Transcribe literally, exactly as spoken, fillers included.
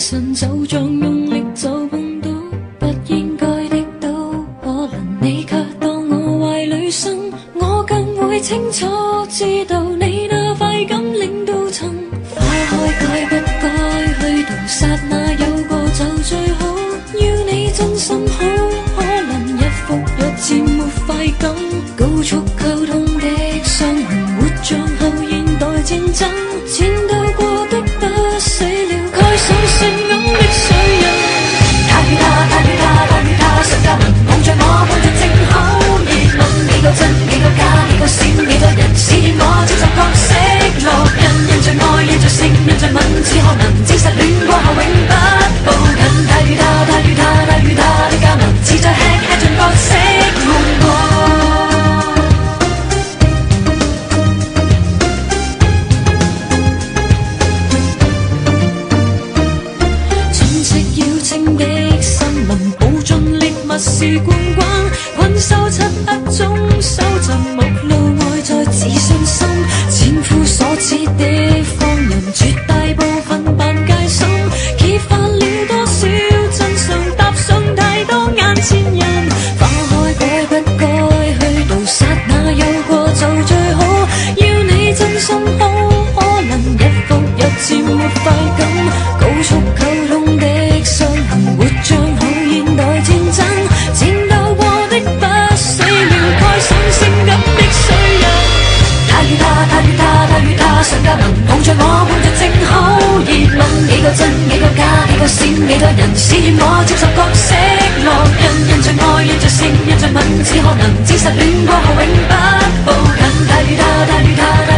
神就像用力就碰到不應該的都可能，你卻當我壞女生，我更會清楚知道你那快感令到曾花開該不該去到，剎那有個就最好，要你真心好，可能日復日漸沒快感，高速溝通的傷痕，活像後現代戰爭，戰鬥過的不死了，蓋上性感的水印。他與他，他與他，他與他，上加文碰着我，碰着正好熱吻，幾個真，幾個假，幾個閃，幾多人試驗我接受角色烙印，印着愛，印着性，印着吻，只可能只失戀過後永不抱緊。他與他，他與他，他與他的加盟，只在吃吃盡角色夢過。是罐關，困獸漆黑中收集目露外在自信心，千夫所指的放任，絕大部分扮戒心，揭發了多少真相，搭上太多眼前人，花開該不該去到，剎那有個就最好，要你真心好，可能日復日漸沒快感，高速溝通的傷痕，活像後現代戰爭，戰鬥過的不死了，蓋上性感的水印。他與他，他與他，他與他，上加盟碰着我，碰着正好熱吻，幾個真，幾個假，幾個閃，幾多人試驗我接受角色烙印，印着愛，印着性，印着吻，只可能只失戀過後永不抱緊。他與他，他與他。